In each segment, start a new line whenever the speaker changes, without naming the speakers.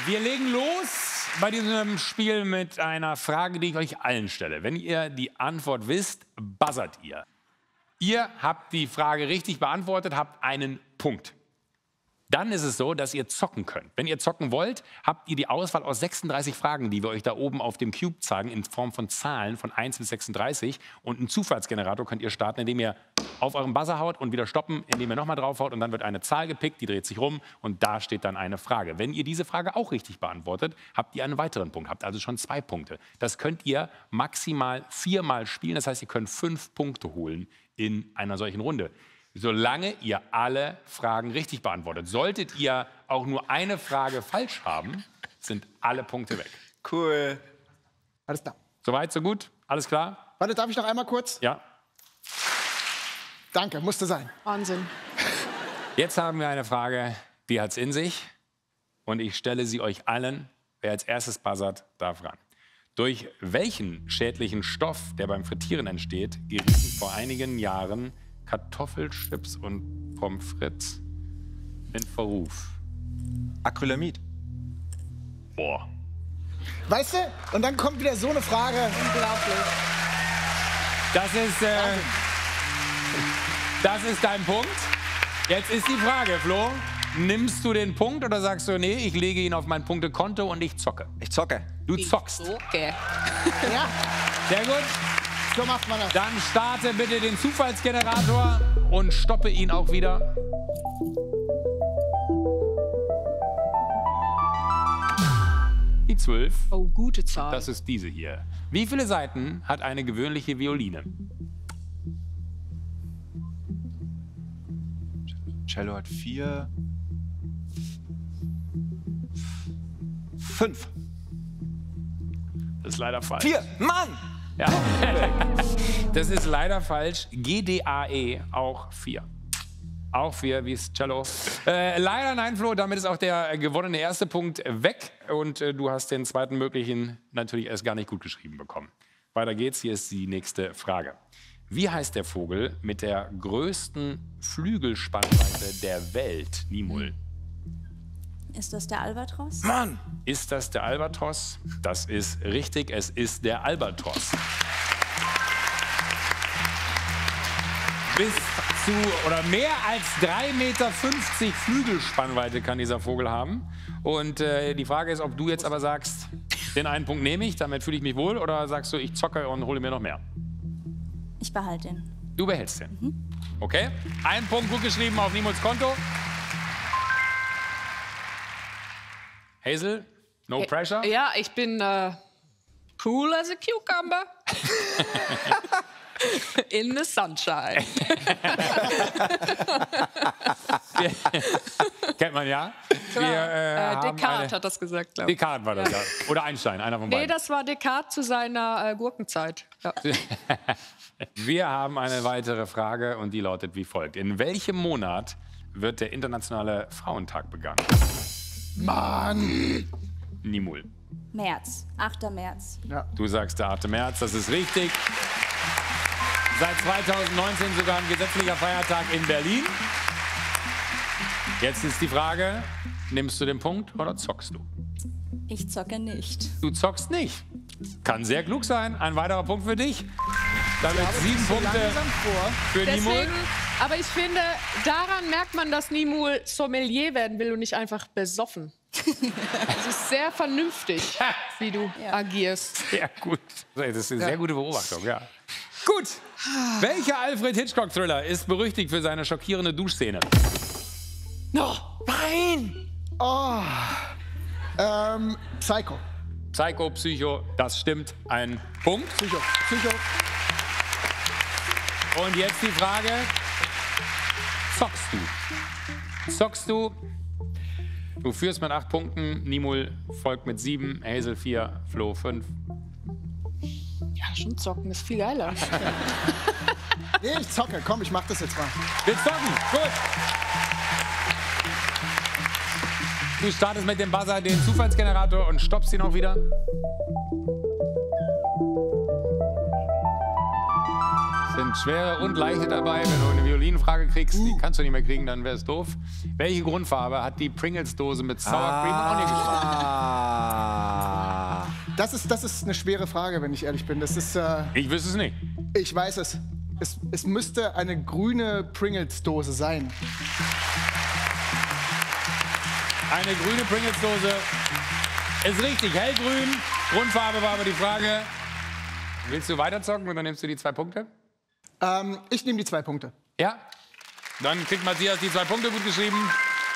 Wir legen los bei diesem Spiel mit einer Frage, die ich euch allen stelle. Wenn ihr die Antwort wisst, buzzert ihr. Ihr habt die Frage richtig beantwortet, habt einen Punkt. Dann ist es so, dass ihr zocken könnt. Wenn ihr zocken wollt, habt ihr die Auswahl aus 36 Fragen, die wir euch da oben auf dem Cube zeigen, in Form von Zahlen von 1 bis 36. Und einen Zufallsgenerator könnt ihr starten, indem ihr auf euren Buzzer haut und wieder stoppen, indem ihr nochmal draufhaut. Und dann wird eine Zahl gepickt, die dreht sich rum und da steht dann eine Frage. Wenn ihr diese Frage auch richtig beantwortet, habt ihr einen weiteren Punkt, habt also schon 2 Punkte. Das könnt ihr maximal 4-mal spielen. Das heißt, ihr könnt 5 Punkte holen in einer solchen Runde. Solange ihr alle Fragen richtig beantwortet. Solltet ihr auch nur eine Frage falsch haben, sind alle Punkte weg.
Cool.
Alles klar.
Soweit, so gut? Alles klar?
Warte, darf ich noch einmal kurz?
Ja.
Danke, musste sein.
Wahnsinn.
Jetzt haben wir eine Frage, die hat's in sich. Und ich stelle sie euch allen. Wer als erstes buzzert, darf ran. Durch welchen schädlichen Stoff, der beim Frittieren entsteht, gerieten vor einigen Jahren Kartoffelchips und Pommes frites in Verruf?
Acrylamid.
Boah.
Weißt du, und dann kommt wieder so eine Frage.
Unglaublich.
Das ist dein Punkt. Jetzt ist die Frage, Flo. Nimmst du den Punkt oder sagst du, nee, ich lege ihn auf mein Punktekonto und ich zocke?
Ich zocke.
Du zockst.
Okay.
Ja,
Sehr gut.
so macht man das.
Dann starte bitte den Zufallsgenerator und stoppe ihn auch wieder. Die 12.
Oh, gute Zahl.
Das ist diese hier. Wie viele Saiten hat eine gewöhnliche Violine?
Cello hat 4. 5.
Das ist leider falsch.
4. Mann!
Ja. Das ist leider falsch. GDAE, auch 4. Auch 4, wie ist Cello. Leider nein, Flo, damit ist auch der gewonnene erste Punkt weg. Und du hast den zweiten möglichen natürlich erst gar nicht gut geschrieben bekommen. Weiter geht's, hier ist die nächste Frage. Wie heißt der Vogel mit der größten Flügelspannweite der Welt, Nimul?
Ist das der Albatros?
Mann!
Ist das der Albatros? Das ist richtig, es ist der Albatros. Bis zu oder mehr als 3,50 Meter Flügelspannweite kann dieser Vogel haben. Und die Frage ist, ob du jetzt aber sagst, den einen Punkt nehme ich, damit fühle ich mich wohl, oder sagst du, ich zocke und hole mir noch mehr?
Ich behalte ihn.
Du behältst den. Okay, ein Punkt gut geschrieben auf Nimuls Konto. Hazel, no pressure.
Ja, ich bin cool as a cucumber. In the sunshine.
Kennt man ja. Wir,
Descartes hat das gesagt, glaube ich.
Descartes war das, ja. Oder Einstein, einer von
Nee,
beiden.
das war Descartes zu seiner Gurkenzeit. Ja.
Wir haben eine weitere Frage und die lautet wie folgt. In welchem Monat wird der Internationale Frauentag begangen?
Mann!
Nimul.
März, 8. März.
Du sagst der 8. März, das ist richtig. Seit 2019 sogar ein gesetzlicher Feiertag in Berlin. Jetzt ist die Frage, nimmst du den Punkt oder zockst du?
Ich zocke nicht.
Du zockst nicht. Kann sehr klug sein. Ein weiterer Punkt für dich. Damit 7 Punkte für Nimul.
Deswegen, aber ich finde, daran merkt man, dass Nimul Sommelier werden will und nicht einfach besoffen. Es ist sehr vernünftig, wie du agierst.
Sehr gut. Das ist eine sehr gute Beobachtung, ja. Gut. Welcher Alfred Hitchcock-Thriller ist berüchtigt für seine schockierende Duschszene?
No.
Nein!
Oh. Psycho.
Psycho, Psycho, das stimmt. Ein Punkt.
Psycho.
Und jetzt die Frage, zockst du? Zockst du? Du führst mit 8 Punkten, Nimul folgt mit 7, Hazel 4, Flo 5.
Ja, schon zocken ist viel geiler.
Nee, ich zocke. Komm, ich mach das jetzt mal.
Wir zocken, gut. Du startest mit dem Buzzer den Zufallsgenerator und stoppst ihn auch wieder. Sind sind schwere und leichte dabei. Wenn du eine Violinfrage kriegst, die kannst du nicht mehr kriegen, dann wäre es doof. Welche Grundfarbe hat die Pringles-Dose mit Sour Cream und Honiggeschmack?
Ah.
Das ist eine schwere Frage, wenn ich ehrlich bin. Das ist,
Ich wüsste es nicht.
ich weiß es. Es müsste eine grüne Pringles-Dose sein.
Eine grüne Pringles-Dose ist richtig, hellgrün. Grundfarbe war aber die Frage. Willst du weiterzocken oder nimmst du die 2 Punkte?
Ich nehme die 2 Punkte.
Ja? Dann kriegt Matthias die 2 Punkte gut geschrieben.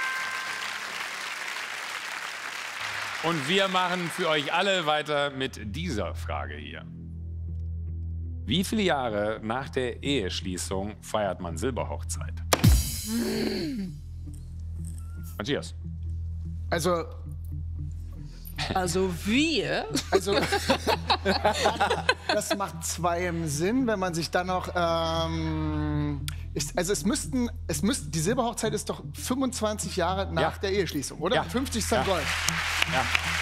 Und wir machen für euch alle weiter mit dieser Frage hier. Wie viele Jahre nach der Eheschließung feiert man Silberhochzeit? Matthias.
Also,
wir?
das macht 2 im Sinn, wenn man sich dann noch. Die Silberhochzeit ist doch 25 Jahre nach
Ja.
der Eheschließung, oder?
Ja.
50 Cent
Ja.
Gold.
Ja.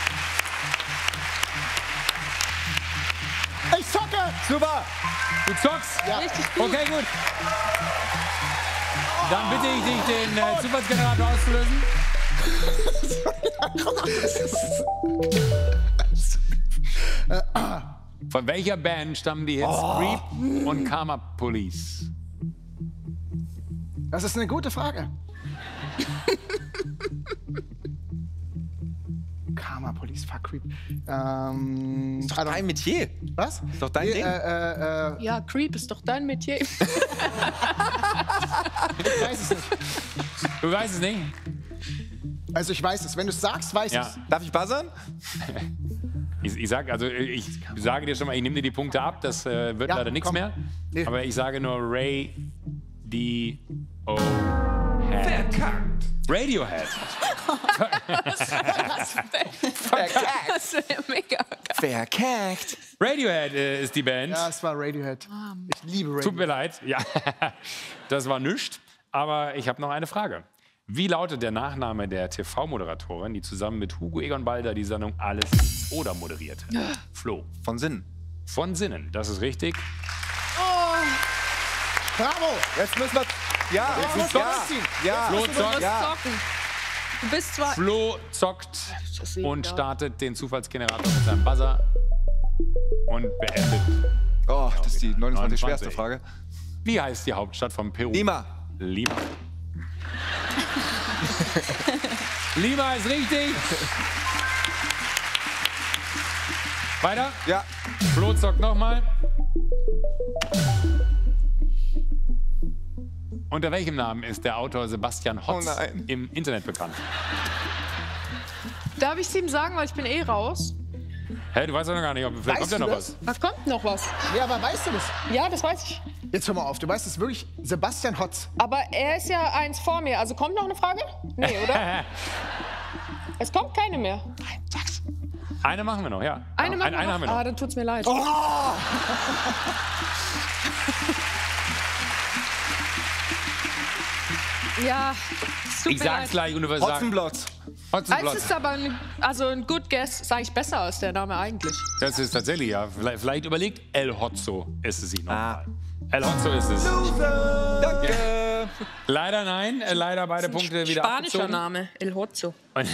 Ich zocke!
Super.
Du zockst?
Ja.
Richtig gut.
Okay, gut. Dann bitte ich dich, den Zufallsgenerator auszulösen. Von welcher Band stammen die Hits Creep und Karma Police?
Das ist eine gute Frage. Karma Police, fuck Creep.
Ist doch dein Metier.
Was?
Ist doch dein Ding.
Ja, Creep ist doch dein Metier.
Ich weiß es nicht.
Du weißt es nicht?
Also ich weiß es. Wenn du es sagst, weiß ich
Ja.
es.
Darf ich buzzern?
Ich sage dir schon mal, ich nehme dir die Punkte ab, das wird
Ja,
leider nichts
komm.
mehr.
Nee.
Aber ich sage nur Radiohead.
Das wäre mega geil.
Verkackt.
Radiohead ist die Band.
Ja, es war Radiohead. Ich liebe Radiohead.
Tut mir leid. Ja, das war nichts. Aber ich habe noch eine Frage. Wie lautet der Nachname der TV-Moderatorin, die zusammen mit Hugo Egon Balder die Sendung Alles Nichts oder moderierte? Flo.
Von Sinn.
Von Sinnen, das ist richtig.
Bravo!
Jetzt müssen wir. Ja,
Jetzt müssen wir durchziehen.
ja.
Flo
Du musst
zockt,
zocken. Du bist zwar...
Flo zockt
ist
und
egal.
startet den Zufallsgenerator mit seinem Buzzer und beendet.
Oh, das ist die 29 schwerste
29.
Frage.
Wie heißt die Hauptstadt von Peru?
Lima.
Lima. Lima ist richtig. Weiter.
Ja.
Flo zockt nochmal. Unter welchem Namen ist der Autor Sebastian Hotz
Oh nein.
im Internet bekannt?
Darf ich es ihm sagen, weil ich bin eh raus?
Hä, du weißt doch noch gar nicht, ob vielleicht
Weißt
kommt ja
du
noch
das?
was.
Da kommt noch was.
Ja, aber weißt du das?
Ja, das weiß ich.
Jetzt hör mal auf. Du weißt es wirklich. Sebastian Hotz.
Aber er ist ja eins vor mir. Also kommt noch eine Frage? Nee, oder? Es kommt keine mehr.
Eine machen wir noch, ja.
Eine machen wir
eine
noch?
haben wir noch.
Ah, dann tut's mir leid. Ja, es tut
Ich
mir
sag's
leid.
gleich und du wirst sagen.
Hotzenblotz.
Hotzenplotz.
Es ist aber ein Good Guess, sage ich besser als der Name eigentlich.
Das ist tatsächlich, ja. Vielleicht überlegt El Hotzo ist es sich nochmal. El Hotzo ist es.
Danke.
Leider nein, leider beide Punkte wieder
Spanischer
abgezogen.
Name, El Hotzo.
Und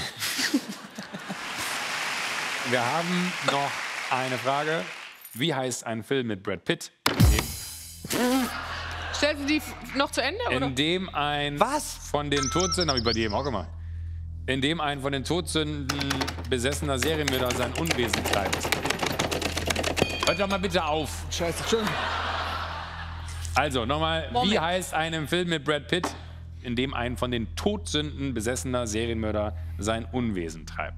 wir haben noch eine Frage. Wie heißt ein Film mit Brad Pitt,
Stellst du die noch zu Ende, oder?
in dem ein
Was?
von den Todsünden, habe ich bei dir eben auch gemacht, in dem ein von den Todsünden besessener Serienmörder sein Unwesen treibt? Hört doch mal bitte auf.
Scheiße, Entschuldigung.
Also, nochmal, wie
Moment.
heißt ein Film mit Brad Pitt, in dem ein von den Todsünden besessener Serienmörder sein Unwesen treibt?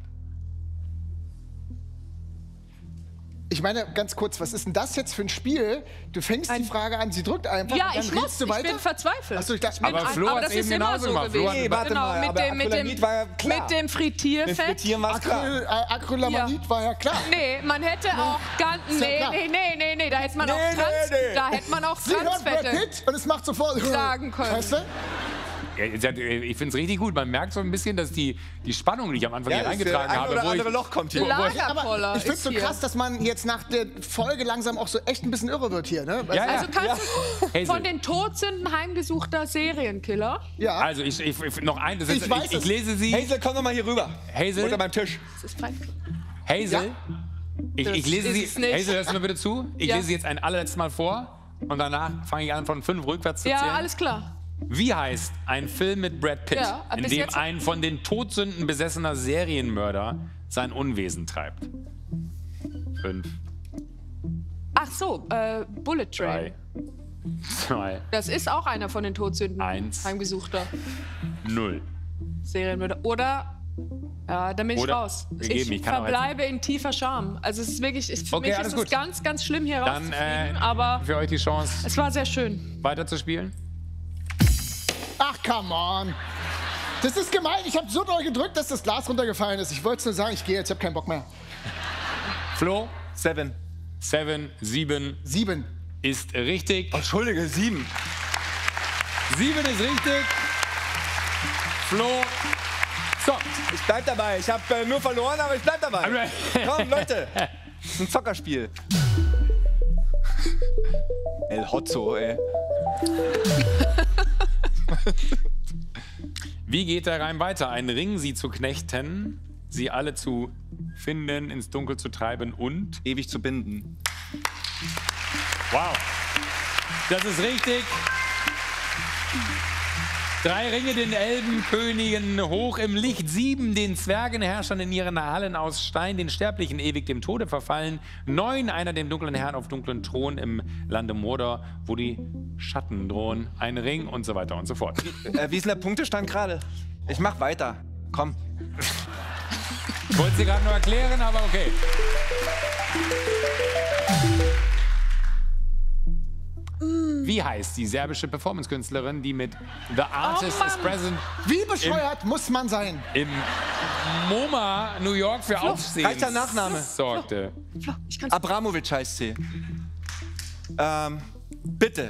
Ich meine, ganz kurz, was ist denn das jetzt für ein Spiel? Du fängst die Frage an, sie drückt einfach
Ja,
und dann
ich
redest
muss.
du
Ich
weiter?
bin verzweifelt.
Achso, ich dachte,
Aber Flo
aber
hat's
das ist
eben
immer
genauso
so
gemacht. Flo
gewesen.
hat-
Nee, warte
Genau,
mal,
mit
aber
dem
Acrylamid war ja klar.
mit dem Frittierfett.
Frittieren war's klar.
Acrylamid war ja klar.
Nee, man hätte auch ganz.
Ist ja
Nee,
klar.
nee, da hätte man auch
Nee,
Trans.
nee.
Da hätte man auch
Sie hört Brad
Transfette
Pitt und es macht sofort
sagen können.
Weißt du?
Ich finde es richtig gut. Man merkt so ein bisschen, dass die Spannung, die ich am Anfang hier
das
eingetragen
ein
habe,
oder andere Loch kommt hier.
Lagerkoller
Aber ich finde es
ist
so
hier.
krass, dass man jetzt nach der Folge langsam auch so echt ein bisschen irre wird hier, ne?
Ja,
Also kannst du
Hazel.
von den Todsünden heimgesuchter Serienkiller.
Ja.
Also noch ein, das ist,
Ich weiß es.
lese sie.
Hazel, komm doch mal hier rüber.
Hazel?
Unter meinem Tisch.
Das ist fein.
Hazel, ich
Das
lese
ist
sie.
es nicht.
Hazel, hörst du mir bitte zu? Ich
Ja.
lese sie jetzt ein allerletztes Mal vor und danach fange ich an, von 5 rückwärts zu zählen.
Ja, alles klar.
Wie heißt ein Film mit Brad Pitt,
Ja,
in
bis
dem
jetzt-
ein von den Todsünden besessener Serienmörder sein Unwesen treibt? 5,
Ach so, Bullet
3,
Train.
2,
Das ist auch einer von den Todsünden.
1.
Heimgesuchter
0.
Serienmörder. Oder, ja, dann bin ich
Oder-
raus.
gegeben, ich kann auch
verbleibe in tiefer Scham. Also es ist wirklich, für
Okay,
mich
alles
ist es
gut.
ganz, ganz schlimm hier
Dann
rauszufliegen, aber
für euch die Chance,
es war sehr schön.
weiterzuspielen.
Ach, come on. Das ist gemein. Ich habe so doll gedrückt, dass das Glas runtergefallen ist. Ich wollte es nur sagen, ich gehe jetzt, ich habe keinen Bock mehr.
Flo,
7.
7
7.
ist richtig.
Oh, Entschuldige, 7.
7 ist richtig. Flo zockt.
Ich bleib dabei. Ich habe nur verloren, aber ich bleib dabei. Komm, Leute. Das ist ein Zockerspiel. El Hotzo, ey.
Wie geht der Reim weiter? Ein Ring, sie zu knechten, sie alle zu finden, ins Dunkel zu treiben und...
Ewig zu binden.
Wow. Das ist richtig. 3 Ringe den Elbenkönigen hoch im Licht, 7 den Zwergenherrschern in ihren Hallen aus Stein, den Sterblichen ewig dem Tode verfallen, 9 einer dem dunklen Herrn auf dunklen Thron im Lande Mordor, wo die Schatten drohen, ein Ring und so weiter und so fort.
Wie ist denn der Punktestand gerade? Ich mach weiter. Komm.
Ich wollte sie gerade nur erklären, aber okay. Wie heißt die serbische Performance-Künstlerin, die mit The Artist
Mann.
is Present
Wie bescheuert muss man sein?
im MoMA New York für Aufsehen
reicht der Nachname?
sorgte?
Flo, ich kann's
Abramovic heißt sie. Bitte.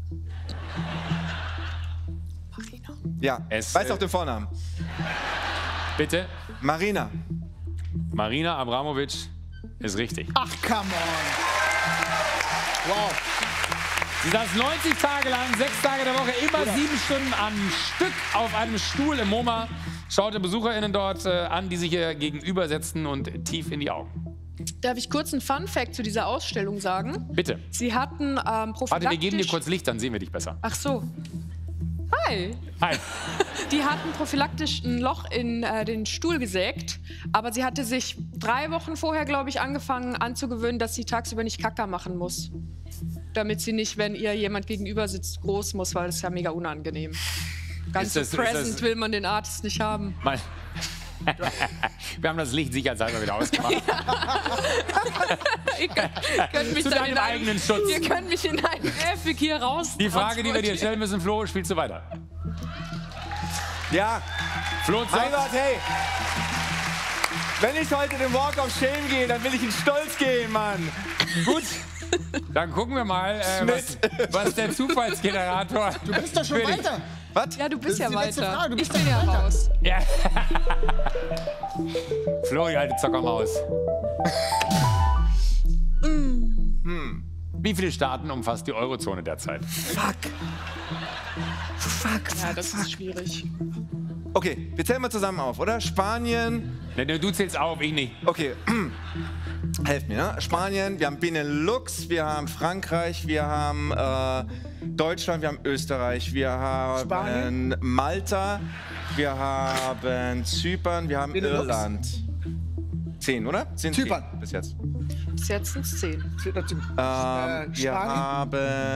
Marina.
Ja,
Es,
weiß auch den Vornamen.
Bitte?
Marina.
Marina Abramovic ist richtig.
Ach, come on. Wow.
Sie saß 90 Tage lang, 6 Tage der Woche, immer 7 Stunden am Stück auf einem Stuhl im MoMA. Schaute BesucherInnen dort an, die sich ihr gegenübersetzten und tief in die Augen.
Darf ich kurz einen Fun-Fact zu dieser Ausstellung sagen?
Bitte.
Sie hatten prophylaktisch...
Warte, wir geben dir kurz Licht, dann sehen wir dich besser.
Ach so. Hi.
Hi.
Die hatten prophylaktisch ein Loch in den Stuhl gesägt, aber sie hatte sich 3 Wochen vorher, glaube ich, angefangen anzugewöhnen, dass sie tagsüber nicht Kacker machen muss. Damit sie nicht, wenn ihr jemand gegenüber sitzt, groß muss, weil das ist ja mega unangenehm. Ganz so
Ist das-
present will man den Artist nicht haben.
Mal. Wir haben das Licht sicherheitshalber wieder ausgemacht.
Ihr könnt mich
Zu
dann
deinem
in einem-
eigenen Schutz.
Ihr könnt mich in einem Käfig hier raus.
Die Frage, die wir dir stellen müssen, Flo, spielst du weiter?
Ja,
Flo,
mein
zockt.
Gott, hey. Wenn ich heute den Walk of Shame gehe, dann will ich in Stolz gehen, Mann.
Gut. Dann gucken wir mal, was der Zufallsgenerator.
Du bist doch schon
für dich-
weiter.
Was?
Ja, du bist
Das
ja
ist die letzte
weiter.
Frage. Du
Ich
bist
bin
doch
ja
weiter.
raus.
Ja. Flo, die alte Zockermaus. Wie viele Staaten umfasst die Eurozone derzeit?
Ja, das ist schwierig.
Okay, wir zählen mal zusammen auf, oder? Spanien.
Ne, du zählst auf, ich nicht.
Okay. Helft mir, ne? Spanien, wir haben Benelux, wir haben Frankreich, wir haben Deutschland, wir haben Österreich, wir haben
Spanien?
Malta, wir haben Zypern, wir haben
Benelux?
Irland. 10, oder? 10
Zypern.
bis jetzt.
Bis jetzt sind es 10.
Wir
Spanien?
haben...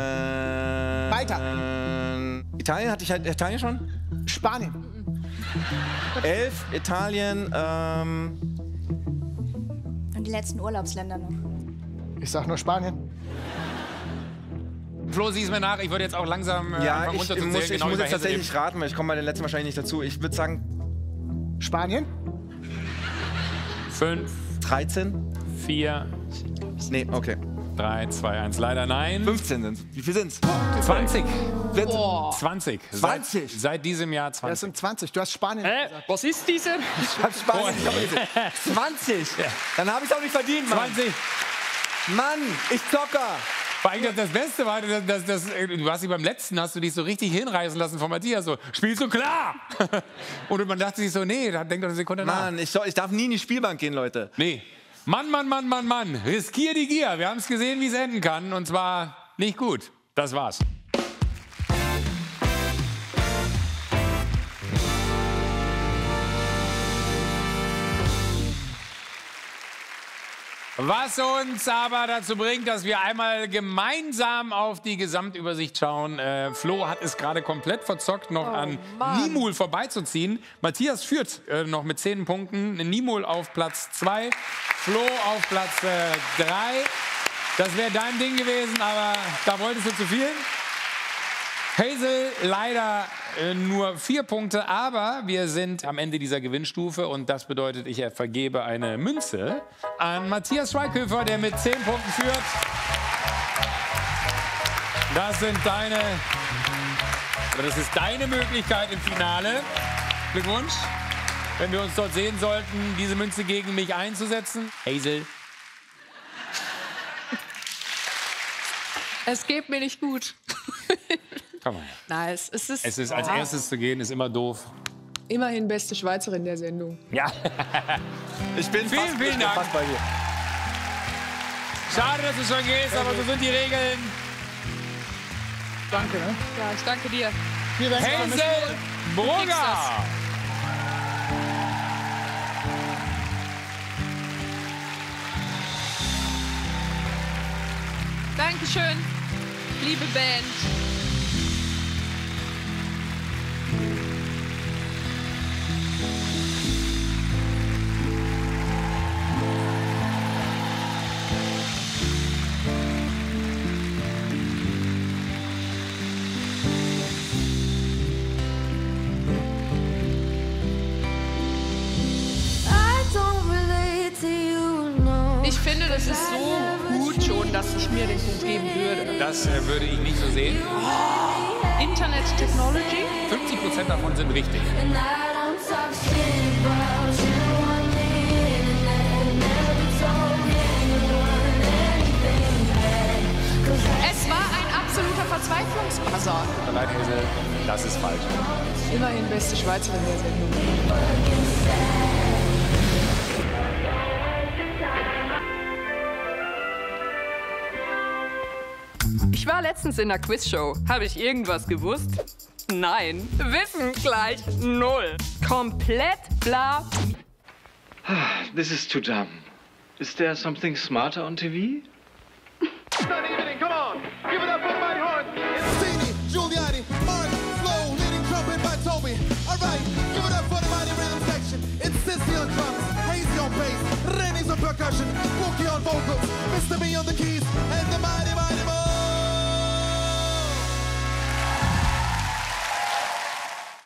Weiter.
Italien, hatte ich halt Italien schon?
Spanien.
11, Italien,
Und die letzten Urlaubsländer noch.
Ich sag nur Spanien.
Flo, sieh's mir nach, ich würde jetzt auch langsam
ja,
anfangen
ich
runterzuzählen.
muss
genau wie
jetzt
bei Hesse
tatsächlich raten, weil ich komme bei den letzten wahrscheinlich nicht dazu. Ich würde sagen
Spanien?
5,
13.
4,
Nee, okay.
3, 2, 1. Leider nein.
15 sind. Wie viel sind's?
20.
20.
20. Seit diesem Jahr 20.
Das sind 20. Du hast Spanien gesagt.
Was ist diese?
Ich hab Spanien nicht gesehen. 20. Dann habe ich auch nicht verdient, Mann.
20.
Mann, ich zocker.
Vor allem das Beste war, du hast dich beim letzten, hast du dich so richtig hinreißen lassen von Matthias, so, spielst du klar? Und man dachte sich so, nee, da denkt doch eine Sekunde nach.
Mann, ich darf nie in die Spielbank gehen, Leute.
Nee. Mann, riskier die Gier. Wir haben es gesehen, wie es enden kann, und zwar nicht gut. Das war's. Was uns aber dazu bringt, dass wir einmal gemeinsam auf die Gesamtübersicht schauen. Flo hat es gerade komplett verzockt, noch an Nimul vorbeizuziehen. Matthias führt noch mit 10 Punkten. Nimul auf Platz 2, Flo auf Platz 3. Das wäre dein Ding gewesen, aber da wolltest du zu viel. Hazel leider nur 4 Punkte, aber wir sind am Ende dieser Gewinnstufe und das bedeutet, ich vergebe eine Münze an Matthias Schweighöfer, der mit 10 Punkten führt. Das ist deine Möglichkeit im Finale. Glückwunsch. Wenn wir uns dort sehen sollten, diese Münze gegen mich einzusetzen. Hazel.
Es geht mir nicht gut.
Komm mal.
Nice. Es ist
als erstes zu gehen, ist immer doof.
immerhin beste Schweizerin der Sendung.
Ja.
Ich bin
Vielen Dank.
fast bei dir.
Schade, dass du schon gehst, aber so sind die Regeln.
Danke, ne?
Ja, ich danke dir.
Vielen Dank.
Hazel Brugger.
Dankeschön, liebe Band. Ich finde, das ist so gut schon, dass ich mir den Punkt geben würde.
Das würde ich nicht so sehen.
Internet Technology.
50% davon sind richtig.
Es war ein absoluter Verzweiflungsbuzzer.
Allein Hazel, das ist falsch.
Immerhin beste Schweizerin der Sendung.
Ich war letztens in einer Quizshow. Habe ich irgendwas gewusst? Nein. Wissen gleich 0. Komplett bla.
This is too dumb. Is there something smarter on TV?
Come on, give it up for the mighty horse. Giuliani, Martin, Flo, leading trumpet by Toby. All right.